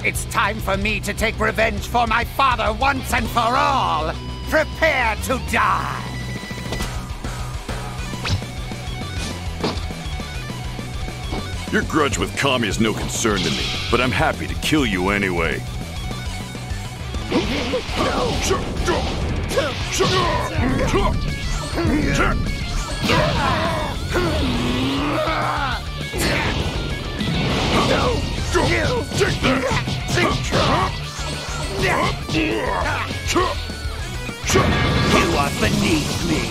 It's time for me to take revenge for my father once and for all. Prepare to die. Your grudge with Kami is no concern to me, but I'm happy to kill you anyway. You are beneath me.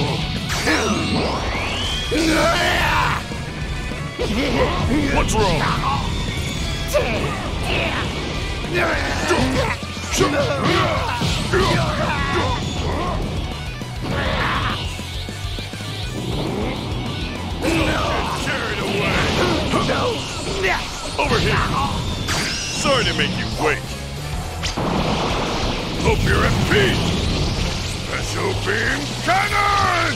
What's wrong? Carried away. Over here. Sorry to make you wait. Hope you're at peace. Special beam cannon!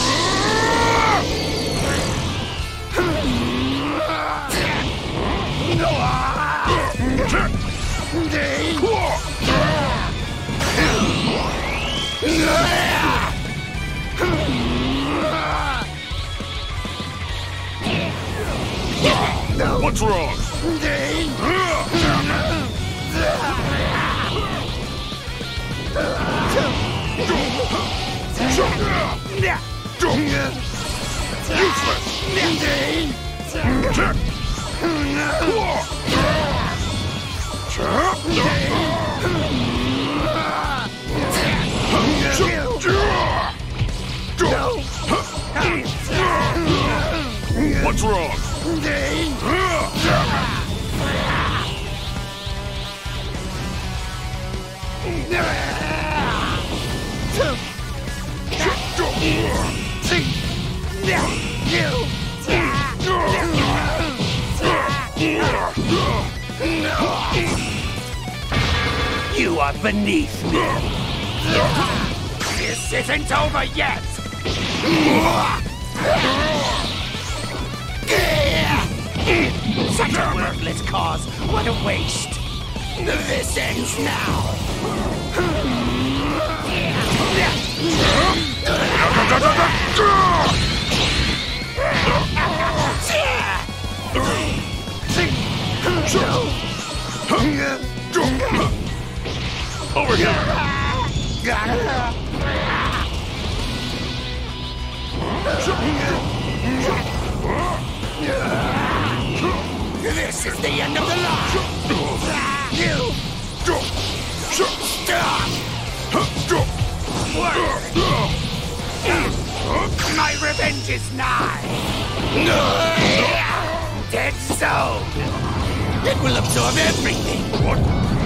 What's wrong? What's wrong? You are beneath me. This isn't over yet. Such a worthless cause. What a waste. This ends now. Over here. This is the end of the line. You stop. My revenge is nigh. Dead zone. It will absorb everything. What?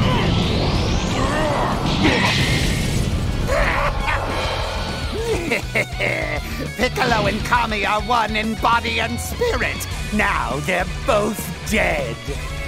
Piccolo and Kami are one in body and spirit. Now they're both dead.